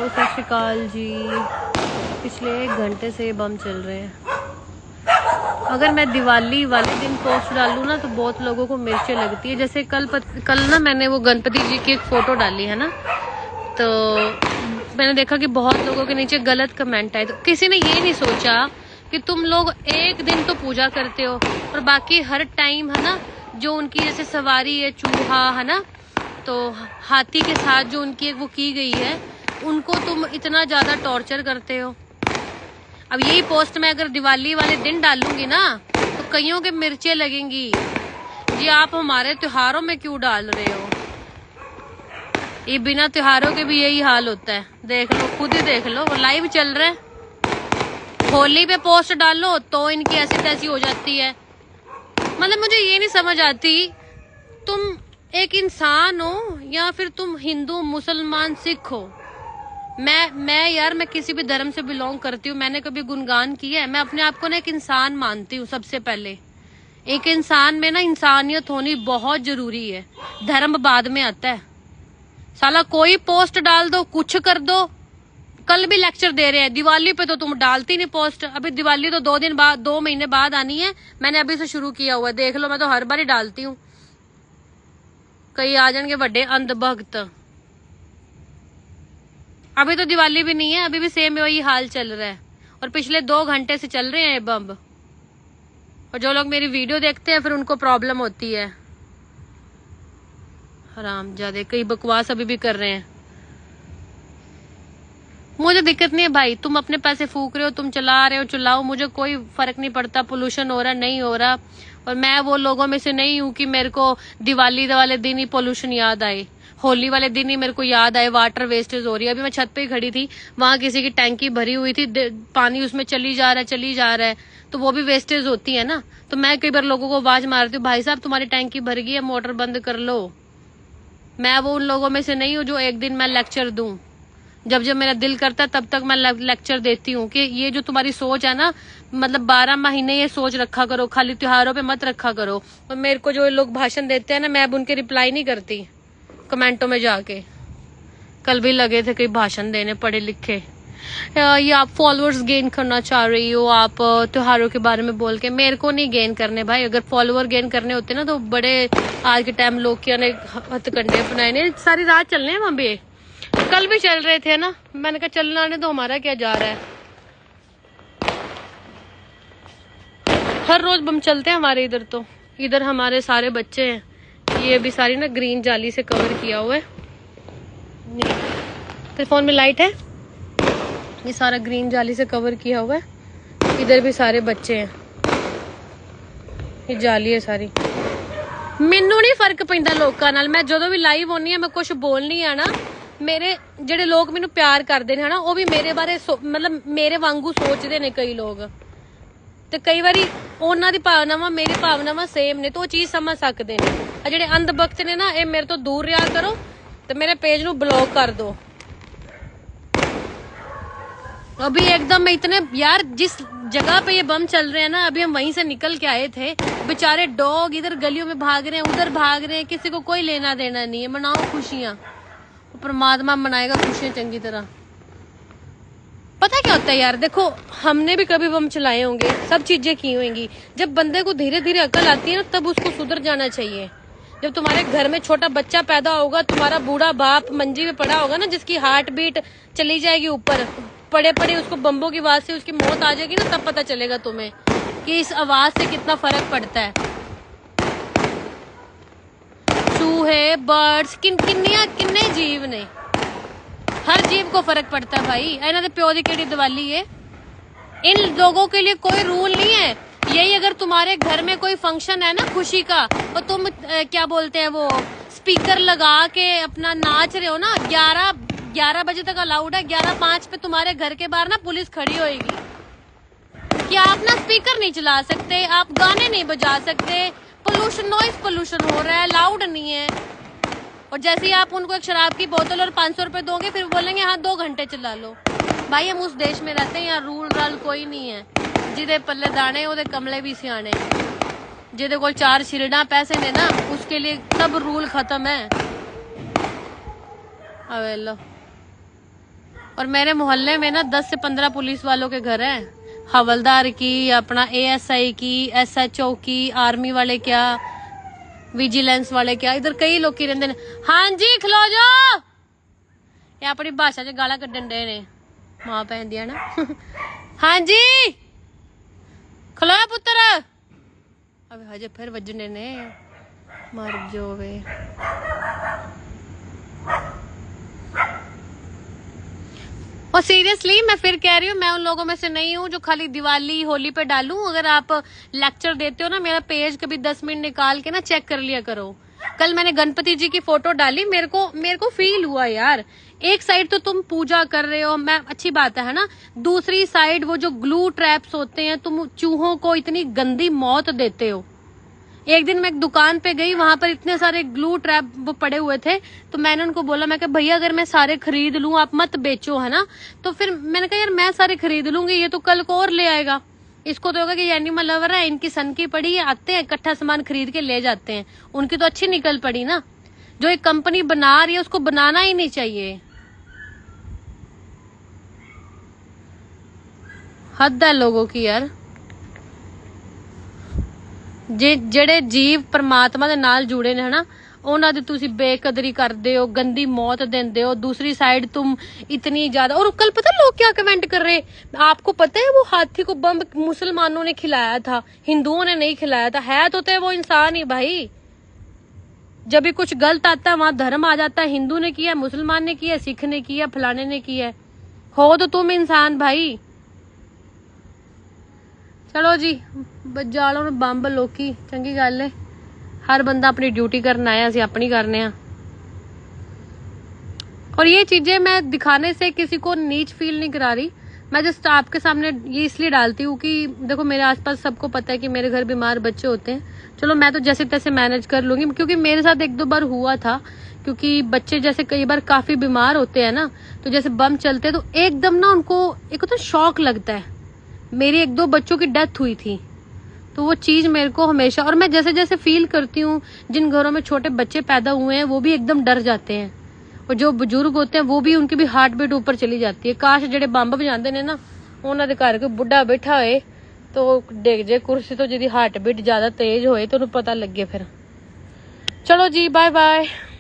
सत श्री अकाल जी। पिछले 1 घंटे से ये बम चल रहे हैं। अगर मैं दिवाली वाले दिन पोस्ट डालूँ ना तो बहुत लोगों को मिर्चें लगती है। जैसे कल ना मैंने वो गणपति जी की एक फोटो डाली है ना, तो मैंने देखा कि बहुत लोगों के नीचे गलत कमेंट आए। तो किसी ने ये नहीं सोचा कि तुम लोग एक दिन तो पूजा करते हो और बाकी हर टाइम है ना, जो उनकी जैसे सवारी है चूहा है ना, तो हाथी के साथ जो उनकी एक वो की गई है, उनको तुम इतना ज्यादा टॉर्चर करते हो। अब यही पोस्ट मैं अगर दिवाली वाले दिन डालूंगी ना तो कईयों के मिर्चें लगेंगी। जी आप हमारे त्योहारों में क्यों डाल रहे हो? ये बिना त्योहारों के भी यही हाल होता है। देख लो, खुद ही देख लो, वो लाइव चल रहा है। होली पे पोस्ट डालो तो इनकी ऐसी तैसी हो जाती है। मतलब मुझे ये नहीं समझ आती, तुम एक इंसान हो या फिर तुम हिंदू मुसलमान सिख हो। मैं किसी भी धर्म से बिलोंग करती हूँ, मैंने कभी गुणगान किया है? मैं अपने आप को ना एक इंसान मानती हूँ। सबसे पहले एक इंसान में ना इंसानियत होनी बहुत जरूरी है, धर्म बाद में आता है। साला कोई पोस्ट डाल दो, कुछ कर दो। कल भी लेक्चर दे रहे हैं, दिवाली पे तो तुम डालती नहीं पोस्ट। अभी दिवाली तो 2 महीने बाद आनी है, मैंने अभी से शुरू किया हुआ है। देख लो, मैं तो हर बार ही डालती हूँ। कई आ जाएंगे बड़े अंधभक्त। अभी तो दिवाली भी नहीं है, अभी भी सेम वही हाल चल रहा है और पिछले 2 घंटे से चल रहे हैं ये बम। और जो लोग मेरी वीडियो देखते हैं फिर उनको प्रॉब्लम होती है। हरामजादे, कई बकवास अभी भी कर रहे हैं। मुझे दिक्कत नहीं है भाई, तुम अपने पैसे फूक रहे हो, तुम चला रहे हो, चलाओ, मुझे कोई फर्क नहीं पड़ता। पोल्यूशन हो रहा नहीं हो रहा। और मैं वो लोगों में से नहीं हूँ कि मेरे को दिवाली वाले दिन ही पोल्यूशन याद आए, होली वाले दिन ही मेरे को याद आए वाटर वेस्टेज हो रही है। अभी मैं छत पे ही खड़ी थी, वहां किसी की टैंकी भरी हुई थी, पानी उसमें चली जा रहा है, तो वो भी वेस्टेज होती है ना। तो मैं कई बार लोगों को आवाज मारती हूँ, भाई साहब तुम्हारी टैंकी भर गई है, मोटर बंद कर लो। मैं वो उन लोगों में से नहीं हूँ जो एक दिन मैं लेक्चर दूं। जब मेरा दिल करता है तब तक मैं लेक्चर देती हूँ कि ये जो तुम्हारी सोच है ना, मतलब 12 महीने ये सोच रखा करो, खाली त्योहारों पे मत रखा करो। और मेरे को जो लोग भाषण देते हैं ना, मैं अब उनके रिप्लाई नहीं करती कमेंटों में जाके। कल भी लगे थे कई भाषण देने, पढ़े लिखे। ये आप फॉलोअर्स गेन करना चाह रही हो, आप त्योहारों के बारे में बोल के। मेरे को नहीं गेन करने भाई। अगर फॉलोअर गेन करने होते ना तो बड़े आज के टाइम लोग क्या हथकंडे बनाए ने, सारी रात चलने हैं वहां भी। कल भी चल रहे थे ना, मैंने कहा चलना ने तो हमारा क्या जा रहा है। हर रोज बम चलते हैं हमारे इधर। तो इधर हमारे सारे बच्चे हैं, ये भी सारी ना ग्रीन जाली से कवर किया हुआ है। तेरे फोन में लाइट है? ये सारा ग्रीन जाली से कवर किया हुआ है। इधर भी सारे बच्चे हैं, ये जाली है सारी। मैनू नहीं फर्क पैंदा लोकां नाल। मैं जो भी लाइव होनी है, मैं कुछ बोलनी है ना, मेरे जेडे लोग मैनू प्यार करते हैं ना, वो भी मेरे बारे मतलब मेरे वांगू सोचते ने कई लोग। ते कई बारी उन्हां दी भावनावां मेरी भावनावां सेम ने, तो वो चीज समझ सकते ने। आ जेडे अंधभक्त ने ना, ये मेरे तो दूर रहा करो ते मेरे पेज नू ब्लॉक कर दो। अभी एकदम इतने यार, जिस जगह पे ये बम चल रहे हैं ना, अभी हम वहीं से निकल के आए थे। बेचारे डॉग इधर गलियों में भाग रहे हैं, उधर भाग रहे हैं, किसी को कोई लेना देना नहीं है। मनाओ खुशियां, परमात्मा मनाएगा खुशियां चंगी तरह। पता क्या होता है यार, देखो हमने भी कभी बम चलाए होंगे, सब चीजें की होंगी। जब बंदे को धीरे धीरे अकल आती है ना, तब उसको सुधर जाना चाहिए। जब तुम्हारे घर में छोटा बच्चा पैदा होगा, तुम्हारा बूढ़ा बाप मंजी में पड़ा होगा ना, जिसकी हार्ट बीट चली जाएगी ऊपर, पड़े पड़े उसको बम्बों की आवाज से उसकी मौत आ जाएगी ना, तब पता चलेगा तुम्हें कि इस आवाज से कितना फर्क पड़ता है। चूहे, बर्ड्स, किन्ने जीव ने, हर जीव को फर्क पड़ता है भाई। इन्होंने प्यो दी केड़ी दिवाली है? इन लोगों के लिए कोई रूल नहीं है। यही अगर तुम्हारे घर में कोई फंक्शन है ना खुशी का, और तुम क्या बोलते हैं वो स्पीकर लगा के अपना नाच रहे हो ना, 11 बजे तक अलाउड है। 11:05 पे तुम्हारे घर के बाहर ना पुलिस खड़ी होगी कि आप ना स्पीकर नहीं चला सकते, आप गाने नहीं बजा सकते, पोल्यूशन, नॉइस पोल्यूशन हो रहा है, लाउड नहीं है। और जैसे ही आप उनको एक शराब की बोतल और 500 रुपए दोगे, फिर बोलेंगे हाँ 2 घंटे चला लो। भाई हम उस देश में रहते हैं, यहाँ रूल राल कोई नहीं है। जिदे पल्ले दाने ओदे कमले भी सियाने, जिदे कोल 4 छिलड़ा पैसे ने ना, उसके लिए सब रूल खत्म है। अवेलो और मेरे मोहल्ले में ना 10 से 15 पुलिस वालों के घर हैं, हवलदार की, अपना ASI की, SHO की, आर्मी वाले क्या, विजिलेंस वाले क्या, इधर कई लोग की रहंदे ने। हाँ जी खलो जाओ, ये अपनी भाषा च गाला कड्डन डे ने मां भैन दिया ना। हाँ जी खलो पुत्र, अब हजे फिर वजने ने, मर जो वे। और सीरियसली मैं फिर कह रही हूँ, मैं उन लोगों में से नहीं हूँ जो खाली दिवाली होली पे डालूं। अगर आप लेक्चर देते हो ना, मेरा पेज कभी 10 मिनट निकाल के ना चेक कर लिया करो। कल मैंने गणपति जी की फोटो डाली, मेरे को फील हुआ यार, एक साइड तो तुम पूजा कर रहे हो, मैं अच्छी बात है ना, दूसरी साइड वो जो ग्लू ट्रैप्स होते हैं, तुम चूहों को इतनी गंदी मौत देते हो। एक दिन मैं एक दुकान पे गई, वहां पर इतने सारे ग्लू ट्रैप वो पड़े हुए थे, तो मैंने उनको बोला, मैं कहा भैया अगर मैं सारे खरीद लूं, आप मत बेचो है ना। तो फिर मैंने कहा यार मैं सारे खरीद लूंगी, ये तो कल को और ले आएगा, इसको तो होगा कि ये एनिमल लवर है, इनकी सन की पड़ी है, आते हैं इकट्ठा सामान खरीद के ले जाते हैं, उनकी तो अच्छी निकल पड़ी ना। जो एक कंपनी बना रही है उसको बनाना ही नहीं चाहिए, हद है लोगों की यार। ਜਿਹੜੇ जीव परमात्मा ਦੇ ਨਾਲ जुड़े ने है ना, ਉਹਨਾਂ ਦੀ ਤੁਸੀਂ बेकदरी करते हो, गंदी मौत देते हो। दूसरी साइड तुम इतनी ज्यादा, और कल पता लोग क्या कमेंट कर रहे, आपको पता है वो हाथी को बम मुसलमानों ने खिलाया था, हिंदुओं ने नहीं खिलाया था। है तो वो इंसान ही भाई, जब भी कुछ गलत आता है वहां धर्म आ जाता है, हिंदू ने किया, मुसलमान ने किया, सिख ने किया, फलाने ने किया, हो तो तुम इंसान भाई। चलो जी बजालो बंब लोकी, चंगी गल है, हर बंदा अपनी ड्यूटी करना है, असं अपनी करने हैं। और ये चीजें मैं दिखाने से किसी को नीच फील नहीं करा रही, मैं जस्ट आपके सामने ये इसलिए डालती हूँ कि देखो मेरे आसपास सबको पता है कि मेरे घर बीमार बच्चे होते हैं, चलो मैं तो जैसे तैसे मैनेज कर लूंगी, क्योंकि मेरे साथ 1-2 बार हुआ था, क्योंकि बच्चे जैसे कई बार काफी बीमार होते हैं ना, तो जैसे बम चलते हैं तो एकदम ना उनको एक होता है शौक लगता है। मेरी 1-2 बच्चों की डेथ हुई थी, तो वो चीज मेरे को हमेशा, और मैं जैसे जैसे फील करती हूँ, जिन घरों में छोटे बच्चे पैदा हुए हैं वो भी एकदम डर जाते हैं, और जो बुजुर्ग होते हैं वो भी, उनकी भी हार्ट बीट ऊपर चली जाती है। काश जेडे बंब बजाते ने ना, उन्होंने घर कोई बुढ़ा बैठा होए तो डिग जे कुर्सी तो, जिहदी हार्ट बीट ज्यादा तेज होए तो उन्हें पता लगे फिर। चलो जी बाय बाय।